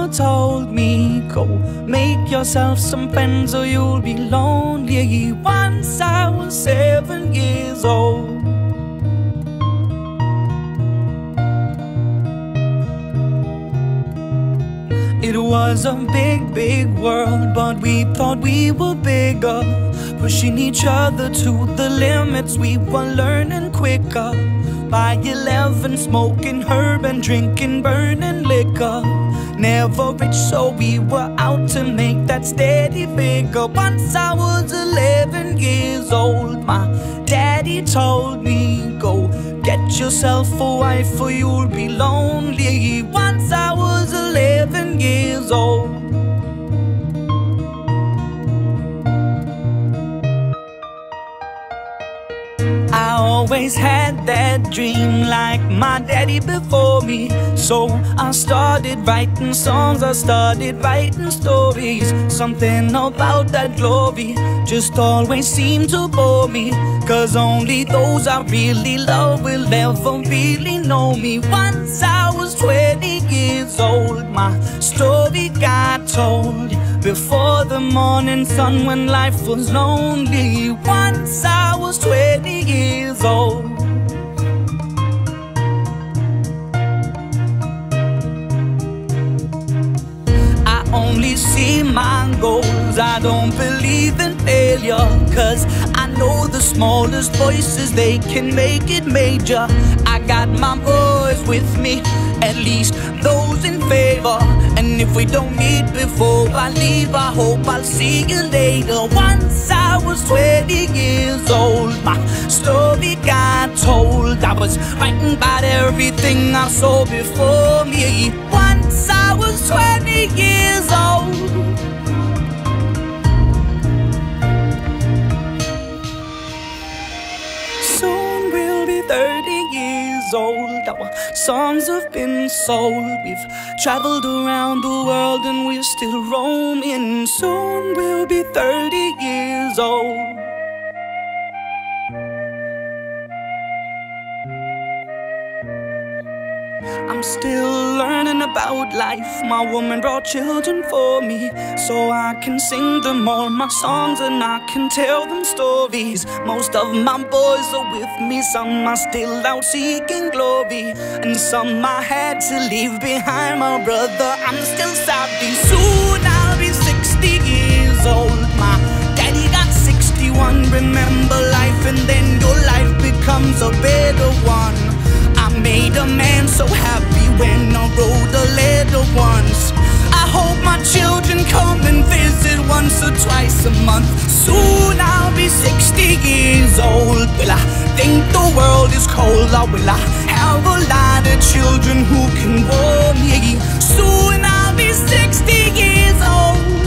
told me, go make yourself some friends or you'll be lonely. Once I was 7 years old. It was a big, big world, but we thought we were bigger, pushing each other to the limits. We were learning quicker. By 11, smoking herb and drinking burning liquor. Never rich, so we were out to make that steady figure. Once I was 11 years old, my daddy told me, go get yourself a wife or you'll be lonely. Once I was 11 years old. I always had that dream like my daddy before me. So I started writing songs, I started writing stories. Something about that glory just always seemed to bore me, 'cause only those I really love will ever really know me. Once I was 20 years old, my story got told before the morning sun when life was lonely. Once I was 20 years old. I only see my goals, I don't believe in failure, 'cause I know the smallest voices, they can make it major. I got my boys with me, at least those in favor. And if we don't meet before I leave, I hope I'll see you later. Once I was 20 years old, my story got told. I was writing about everything I saw before me. Once I was 20 years old. Soon we'll be 30 years old. Our songs have been sold. We've traveled around the world and we're still roaming. Soon we'll be 30 years old. I'm still learning about life. My woman brought children for me, so I can sing them all my songs and I can tell them stories. Most of my boys are with me, some are still out seeking glory, and some I had to leave behind. My brother, I'm still sorry. Soon I'll be 60 years old. My daddy got 61. Remember life and then your life becomes a better one. I made a man so happy when I wrote a letter once. I hope my children come and visit once or twice a month. Soon I'll be 60 years old. Will I think the world is cold, or will I have a lot of children who can warm me? Soon I'll be 60 years old.